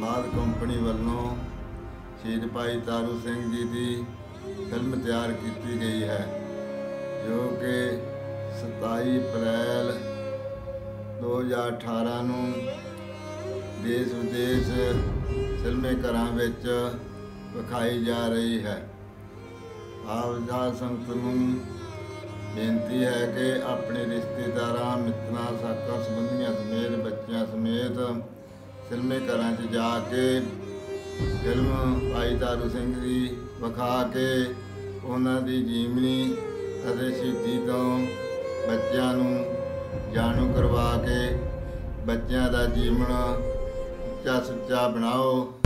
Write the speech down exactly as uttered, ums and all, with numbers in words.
विस्माद company वालों शहीद भाई तारू सिंह जी की फिल्म तैयार की गई है, जो कि सताई अप्रैल दो हज़ार अठारह नूं देश विदेश फिल्मे घरां विच विखाई जा रही है। आप संगत नूं बेनती है कि अपने रिश्तेदारां मित्रां साकां संबंधियां समेत बच्चों समेत फिल्मे घरां च जाके फिल्म भाई तारू सिंह जी विखा के उन्हां दी जीवनी अते शहीदी तो बच्चों नूं जाणू करवा के बच्चों का जीवन उच्चा सुच्चा बनाओ।